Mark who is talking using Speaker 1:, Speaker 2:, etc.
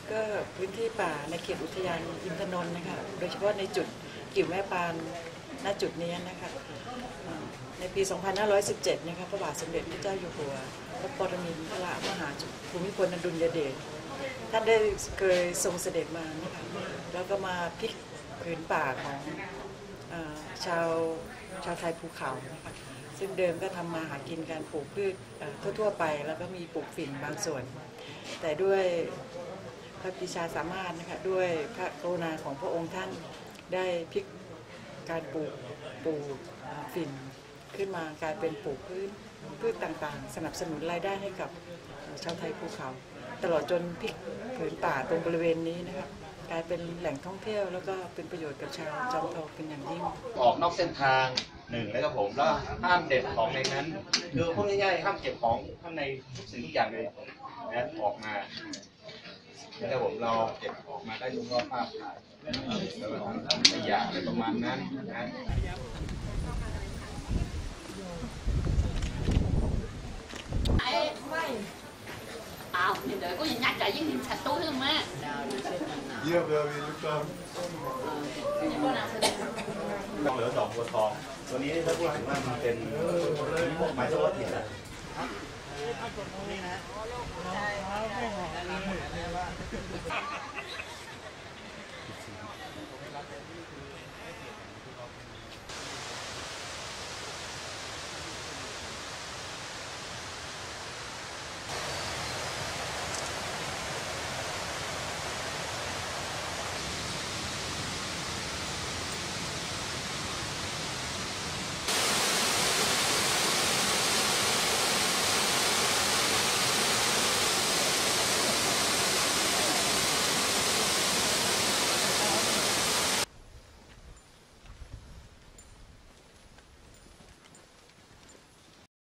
Speaker 1: ก็พื้นที่ป่าในเขตอุทยานอินทนนท์นะคะโดยเฉพาะในจุดกิ่วแม่ปานณจุดนี้นะคะในปี 2517 นะคะพระบาทสมเด็จพระเจ้าอยู่หัวพระปรมินทรมหาภูมิพลอดุลยเดชท่านได้เคยทรงเสด็จมานะคะแล้วก็มาพลิกผืนป่าของชาวไทยภูเขานะคะซึ่งเดิมก็ทำมาหากินการปลูกพืชทั่วๆไปแล้วก็มีปลูกฝิ่นบางส่วน แต่ด้วยพระปรีชาสามารถนะคะด้วยพระกรุณาของพระองค์ท่านได้พลิกการปลูกฝิ่นขึ้นมากลายเป็นปลูกพืชต่างๆสนับสนุนรายได้ให้กับชาวไทยภูเขาตลอดจนพลิกผืนป่าตรงบริเวณนี้นะคะกลายเป็นแหล่งท่องเที่ยวแล้วก็เป็นประโยชน์กับชาวจอมทองเป็นอย่างยิ่ง
Speaker 2: ออกนอกเส้นทางหนึ่งแล้วก็ผมแล้วห้ามเด็ดของในนั้นคือพูดง่ายๆห้ามเก็บของข้างในทุกสิ่งทุกอย่างเลยนะออกมาแล้วผมเราเก็บออกมาได้ดูว่าภาพถ่ายแล้วก็ทำขยะอะไรประมาณนั้นนะ
Speaker 3: nhìn đợi có gì nhắc lại với nhìn sạch túi luôn á.
Speaker 4: Yeah, baby, look up.
Speaker 2: ต้องเหลือดอกบัวทองตัวนี้ถ้าพูดถึงว่ามันเป็นไม้เฉพาะถิ่นนะนี่นะ